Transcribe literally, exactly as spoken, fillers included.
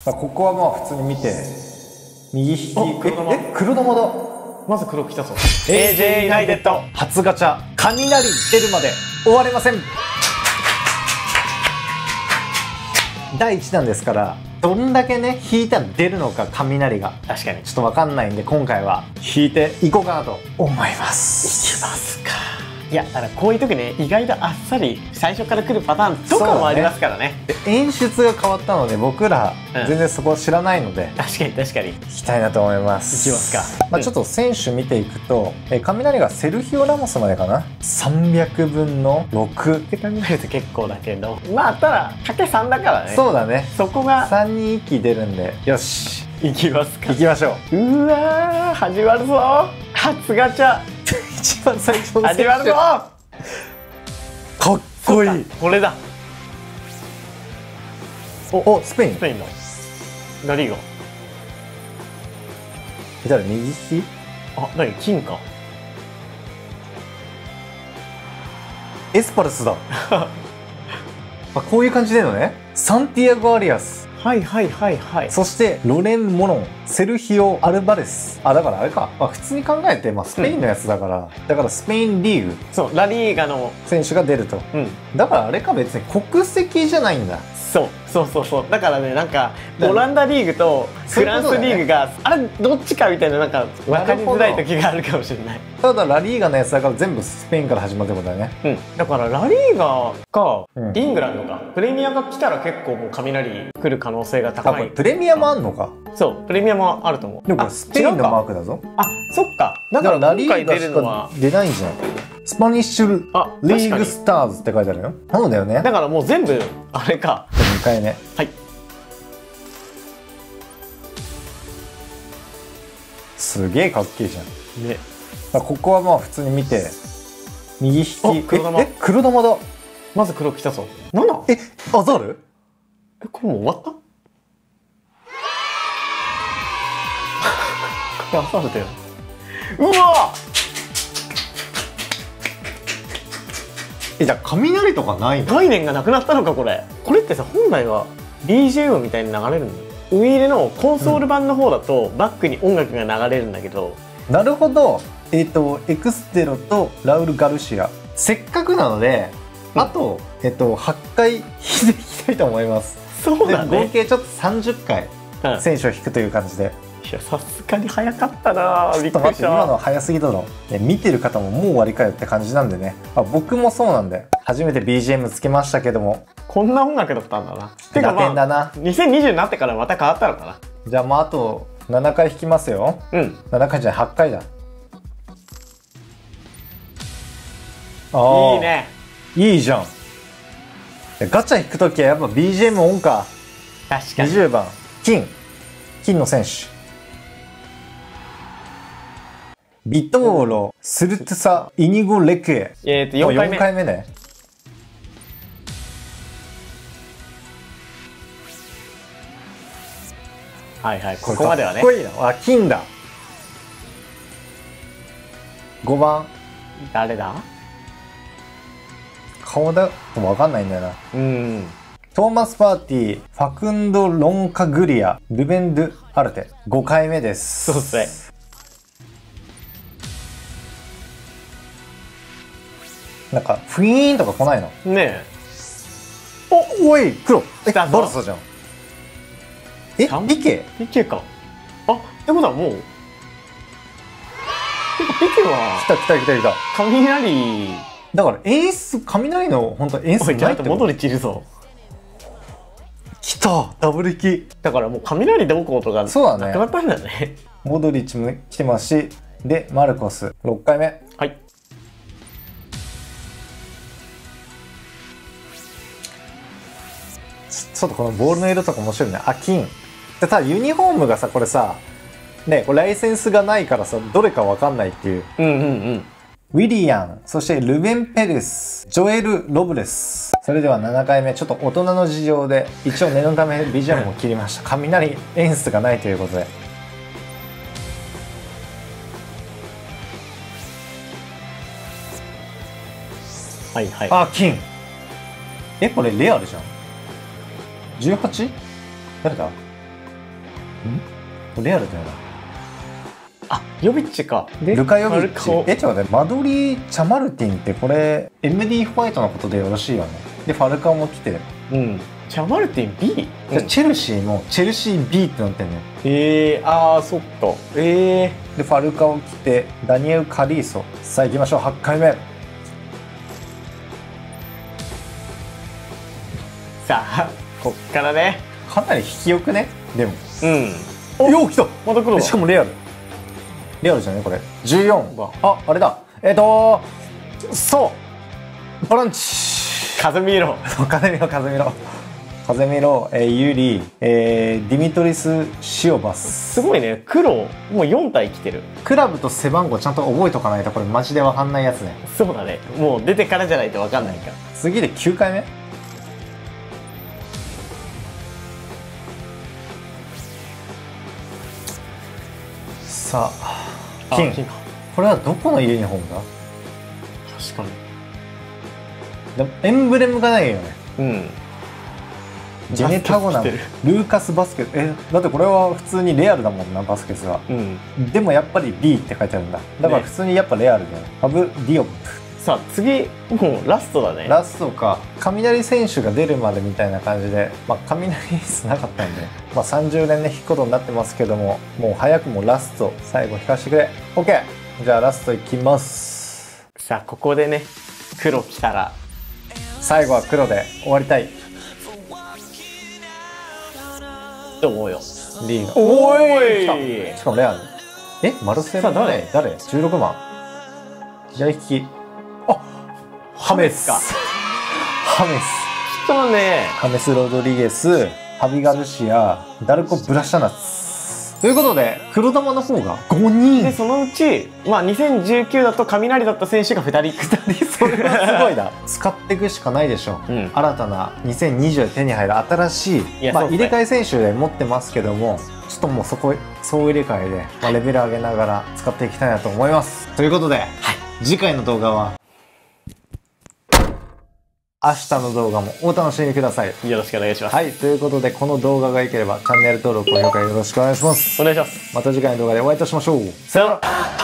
まあ、ここはまあ普通に見て右引き黒玉え黒玉だ。 まず黒来たぞ。 エージェー ユナイテッド初ガチャ雷出るまで終われません。だいいちだんですからどんだけね引いたら出るのか雷が確かにちょっと分かんないんで今回は引いていこうかなと思います。 いきますか。いやだからこういう時ね意外とあっさり最初から来るパターンとかもありますからね。 で演出が変わったので僕ら全然そこ知らないので、 確かに確かに。 いきたいなと思います。 いきますか。 まあ、ちょっと選手見ていくと、え雷がセルヒオ・ラモスまでかなさんびゃくぶんのろくって考えると結構だけど、まあただかけさんだからね。 そうだね。 そこがさんにん息出るんでよしいきますか。 行きましょう。 うわー始まるぞ。初ガチャ一番最初の選手始まるぞ。 かっこいい。 これだ。 おおスペインスペインのラリーガ。 いたら右利き。 あ、何金か。 エスパルスだあこういう感じでのね。サンティアゴ・アリアス、 はいはいはいはい。 そしてロレン・モロン、セルヒオ・アルバレス。あだからあれか、まあ、普通に考えて、まあ、スペインのやつだから、うん、だからスペインリーグそうラリーガの選手が出ると、うん、だからあれか別に国籍じゃないんだ。 そうそうそうそうだからねなんかオランダリーグとフランスリーグがあれどっちかみたいななんか分かりづらい時があるかもしれない。 ただラリーガのやつだから全部スペインから始まるってことだね。 うんだからラリーガか、うん、イングランドかプレミアが来たら結構もう雷来る可能性が高い。 あこれプレミアもあんのか。 そうプレミアもあると思う。 でもこれスペインのマークだぞ。 あそっかだからラリーガしか出ないんじゃん。スパニッシュリーグスターズって書いてあるよ。そうだよね。 だからもう全部あれか。 にかいめ。 はいすげえかっけえじゃん。 ね。 ここはまあ普通に見て右引き。 黒玉。 え黒玉だ。 まず黒来たぞ。なな。 えアザール。 えこれもう終わった。これアザールだよ。うわえじゃあ雷とかないの。 概念がなくなったのかこれ。これってさ本来は ビージーエム みたいに流れるんだよ。ウイイレのコンソール版の方だとバックに音楽が流れるんだけど、 うん、なるほど。えっ、ー、とエクステロとラウル・ガルシアせっかくなので、うん、あと、えっ、ー、とはちかい引いていきたいと思います。 そうだね。 合計ちょっとさんじゅっかい選手を引くという感じで、 うん、いやさすがに早かったな。 ちょっと待って今のは早すぎだろ。ね、見てる方ももう終わりかよって感じなんでね、まあ、僕もそうなんで初めて ビージーエム つけましたけどもこんな音楽だったんだな。てかまあだな。 にせんにじゅうになってからまた変わったのかな。 じゃあまああとななかい引きますよ。うんななかいじゃないはちかいだ。 いいね。 いいじゃん。ガチャ引くときはやっぱ ビージーエム オンか。 確かに。 にじゅうばん金金の選手ビトーロスルトゥサイニゴレクエ。 えっとよんかいめ。 よんかいめね。 はいはいここまではね。 かっこいいな。あ金だ。ごばん誰だ。 顔だとも分かんないんだよな。 うんトーマス・パーティー、ファクンド・ロンカグリア、ルベン・ドゥ・アルテ。ごかいめです。 そうっすね。 なんか、フィーンとか来ないのねえ。 お、おい、黒。え、 ババルサじゃん。え、ピケピケか。あ、ってことはもう。てか、ピケは。 来た来た来た来た。 雷。 だから演出、雷の本当演出ないってこと。 モドリッチいるぞ。 来たダブル引き。 だからもう雷どうこうとかなくなったんだね。 モドリッチも来てますし、で、マルコス。ろっかいめ。 はい。 ちょっとこのボールの色とか面白いね。あ、金。で、ただユニフォームがさ、これさ、ね、これライセンスがないからさ、どれかわかんないっていう。 うんうんうん。 ウィリアン、そしてルベン・ペレス、ジョエル・ロブレス。それではななかいめ、ちょっと大人の事情で、一応念のためビジュアルも切りました。雷演出がないということで。 はいはい。 あ、金。え、これレアルじゃん。じゅうはち？ 誰だ？ レアルだよな。 あ、ヨビッチか。 でルカ・ヨビッチ。 ファルカオえ、ちょっと待って、マドリー・チャマルティンってこれ エムディー ホワイトのことでよろしいよね。でファルカオも来て、 うん。チャマルティン B？ じゃあチェルシーもチェルシー B ってなってんのよ。 えー、あー、そっか。えでファルカオ来てダニエル・カリーソ。さあ行きましょう、はちかいめ。 ー。さあ、こっからね。 かなり引きよくね。でもうん。 よう来た。 また来るわ。 しかもレアルレアルじゃねこれ。じゅうよん。 うわあ、あれだ。えっ、ー、とそうボランチ。 カズミーロ。 風見ろ風見ろ風見ろ、えー、ユリ、えー、ディミトリス・シオバス。 すごいね。黒、もうよん体来てる。 クラブと背番号ちゃんと覚えとかないとこれマジでわかんないやつね。 そうだね。もう出てからじゃないとわかんないから。 次できゅうかいめ。さあ金。 金か。 これはどこのユニフォームだ。 確かに。 でもエンブレムがないよね。 うん。 ジェネタゴナム、 バスケ着ルーカス・バスケス。えだってこれは普通にレアルだもんな、バスケスは。 うん。 でもやっぱり B って書いてあるんだ。だから普通にやっぱレアルだよね。アブ・ディオップ。 さあ、次、もうラストだね。 ラストか。雷選手が出るまでみたいな感じで、まあ雷率なかったんで、まあさんじゅうねんで引くことになってますけども、もう早くもラスト最後引かしてくれ。 OK。 じゃあラストいきます。 さあ、ここでね、黒来たら。 最後は黒で終わりたいと思うよ。 リーグ。 おーい来た。しかもレアル。えマルセロ。 さあ誰誰 ?じゅうろく 番左利き。あハメスか。 ハメスそうね。 ハメス・ロドリゲス、ハビ・ガルシア、ダルコ・ブラシャナツということで黒玉の方がごにん。 で、そのうち、まあ、にせんじゅうきゅうだと雷だった選手がふたり。ふたり、 それはすごいな。使っていくしかないでしょう、 うん新たなにせんにじゅうで手に入る新しい、まあ、 いやそうっすね入れ替え選手で持ってますけども、ちょっともうそこ総入れ替えで、まあ、レベル上げながら使っていきたいなと思います。ということで、次回の動画は明日の動画もお楽しみください。 よろしくお願いします。 はい、ということでこの動画が良ければチャンネル登録、高評価よろしくお願いします。 お願いします。 また次回の動画でお会いいたしましょう。 さよなら。